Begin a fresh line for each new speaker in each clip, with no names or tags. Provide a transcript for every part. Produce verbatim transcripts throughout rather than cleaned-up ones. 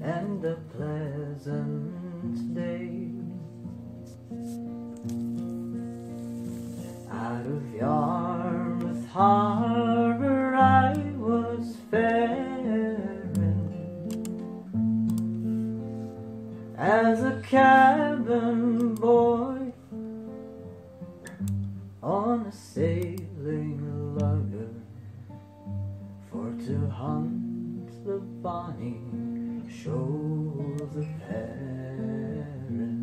and a pleasant day. Out of Yarmouth Harbour I was faring as a cabin boy on a sailing lugger for to hunt the bonny shoals of herring.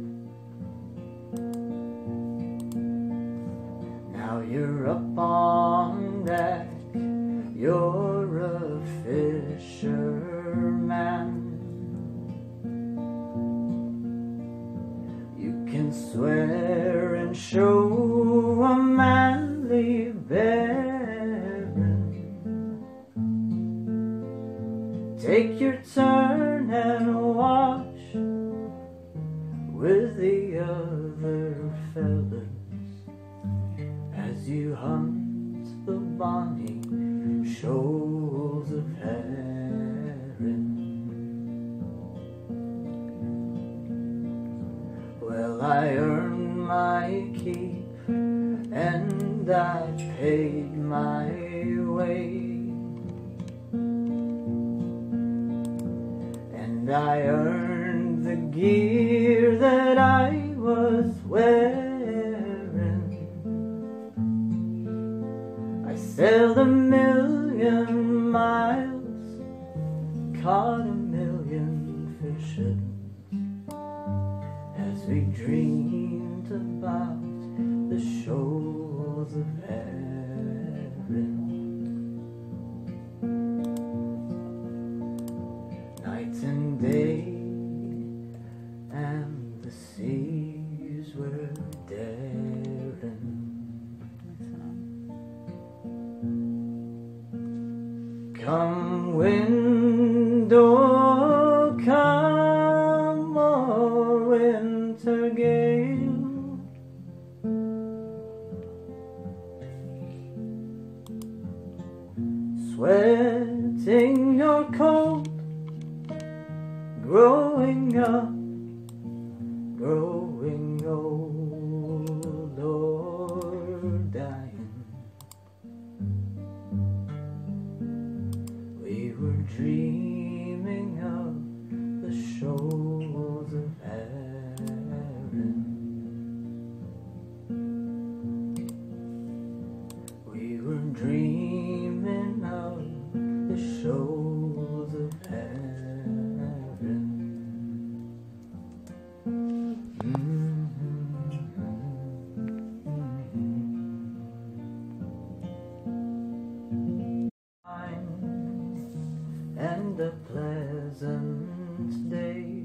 Now you're up on deck, you're a fisherman. You can swear and show a manly bearing. Take your turn and watch with the other fellas as you hunt the bonny shoals of herring. Well, I earned my keep and I paid my way, and I earned the gear that I was wearing. I sailed a million miles, caught a million fishes, as we dreamed about the shoals of herring. Night and day, and the seas were daring. Come wind, oh come, oh winter gale, sweating your coat, growing up, growing old or dying. We were dreaming of the shoals of herring. We were dreaming of the shoals of herring. And a pleasant day.